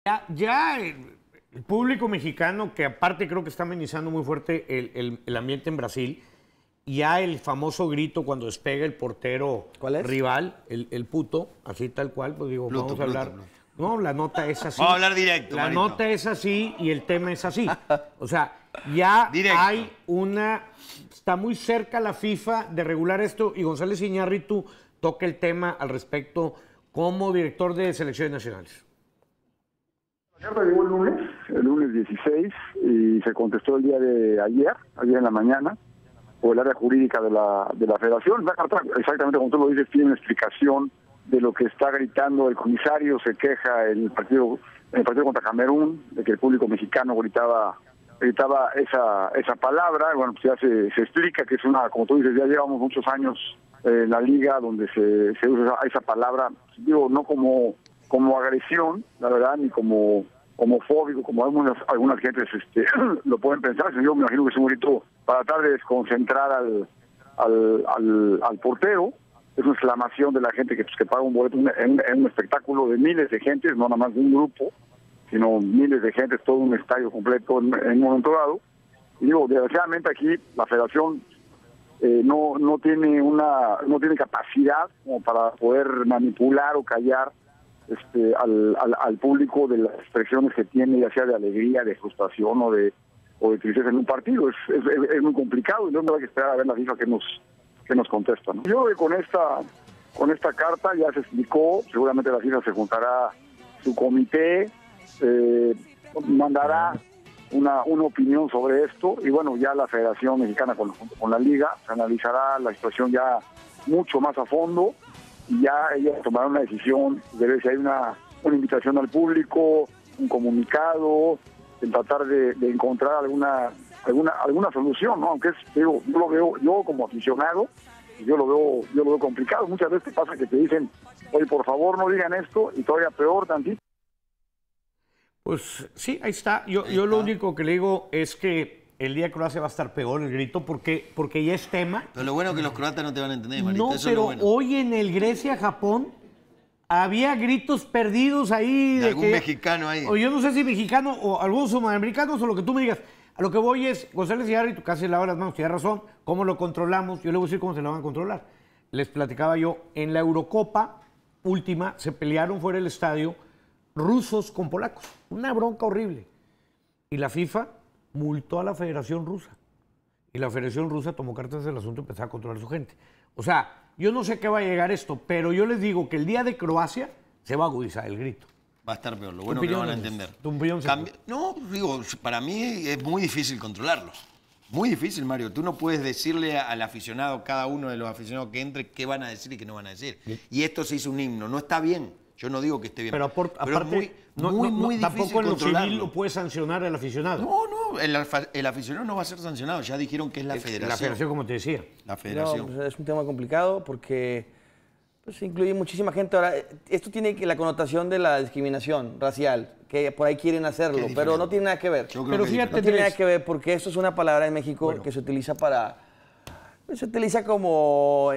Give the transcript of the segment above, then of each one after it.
Ya el público mexicano, que aparte creo que está amenizando muy fuerte el ambiente en Brasil, ya el famoso grito cuando despega el portero rival, el puto, así tal cual, pues digo, vamos a hablar. Pluto. No, la nota es así. Vamos a hablar directo. La nota es así y el tema es así. O sea, ya hay una... Está muy cerca la FIFA de regular esto y González Iñárritu toca el tema al respecto como director de selecciones nacionales. La carta llegó el lunes 16, y se contestó el día de ayer en la mañana, por el área jurídica de la federación. La carta, exactamente como tú lo dices, tiene una explicación de lo que está gritando el comisario. Se queja en el partido contra Camerún, de que el público mexicano gritaba esa palabra. Bueno, pues ya se explica que es una, como tú dices, ya llevamos muchos años en la liga donde se usa esa palabra, digo, no como agresión, la verdad, ni como homofóbico, como algunas gentes lo pueden pensar. Yo me imagino que es un grito para tratar de desconcentrar al portero. Es una exclamación de la gente que paga un boleto en un espectáculo de miles de gentes, no nada más de un grupo, sino miles de gentes, todo un estadio completo en un momento dado. Y digo, desgraciadamente aquí la federación no tiene capacidad como para poder manipular o callar al público de las expresiones que tiene, ya sea de alegría, de frustración o de tristeza en un partido. Es muy complicado y no me hay que esperar a ver la FIFA que nos contesta, ¿no? Yo creo que con esta carta ya se explicó. Seguramente la FIFA se juntará su comité, mandará una opinión sobre esto, y bueno, ya la Federación Mexicana con la Liga se analizará la situación ya mucho más a fondo, y ya ellas tomarán una decisión de ver si hay una invitación al público, un comunicado, en tratar de encontrar alguna solución, ¿no? Aunque yo lo veo, yo como aficionado, yo lo veo complicado. Muchas veces pasa que te dicen, oye, por favor no digan esto, y todavía peor tantito. Pues sí, ahí está. Yo lo único que le digo es que el día de Croacia va a estar peor el grito porque ya es tema. Pero lo bueno es que los croatas no te van a entender, Marito. No, eso pero es lo bueno. Hoy en el Grecia-Japón había gritos perdidos ahí. De algún mexicano ahí. O yo no sé si mexicano o algunos sudamericanos o lo que tú me digas. A lo que voy es, González Iñárritu casi lava las manos, tienes razón. ¿Cómo lo controlamos? Yo le voy a decir cómo se lo van a controlar. Les platicaba yo, en la Eurocopa última se pelearon fuera del estadio rusos con polacos. Una bronca horrible. Y la FIFA multó a la Federación Rusa. Y la Federación Rusa tomó cartas del asunto y empezó a controlar a su gente. O sea, yo no sé qué va a llegar esto, pero yo les digo que el día de Croacia se va a agudizar el grito. Va a estar peor, lo bueno que lo van a entender. No, digo, para mí es muy difícil controlarlo. Muy difícil, Mario. Tú no puedes decirle al aficionado, cada uno de los aficionados que entre, qué van a decir y qué no van a decir. Y esto se hizo un himno. No está bien. Yo no digo que esté bien. Pero aparte, es muy difícil tampoco en lo civil lo puede sancionar el aficionado. No, el aficionado no va a ser sancionado. Ya dijeron que es la federación. La federación, como te decía. La federación. No, pues es un tema complicado porque pues, incluye muchísima gente. Ahora, esto tiene la connotación de la discriminación racial, que por ahí quieren hacerlo, pero no tiene nada que ver. Pero fíjate, no tiene nada que ver porque esto es una palabra en México que se utiliza se utiliza como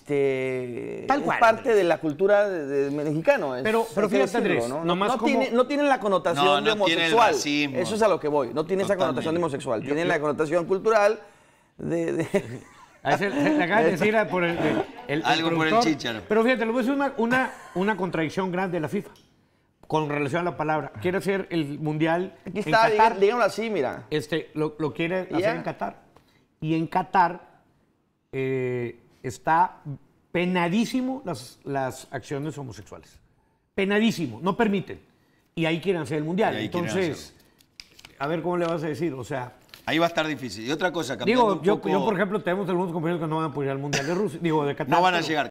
tal cual, es parte de la cultura de mexicano. Pero fíjate, Andrés, no tiene la connotación de homosexual. Eso es a lo que voy. No tiene esa connotación de homosexual. Tiene la connotación cultural de le acabas de decir por algo por el chícharo. Pero fíjate, le voy a decir una contradicción grande de la FIFA con relación a la palabra. Quiere hacer el Mundial Aquí está, en Qatar. Díganlo así, mira. Lo quiere hacer en Qatar. Y en Qatar está penadísimo las acciones homosexuales. Penadísimo, no permiten. Y ahí quieren hacer el Mundial. Entonces, a ver cómo le vas a decir, o sea... Ahí va a estar difícil. Y otra cosa, yo por ejemplo, tenemos algunos compañeros que no van a apoyar al Mundial de Rusia, de Qatar. No van a llegar.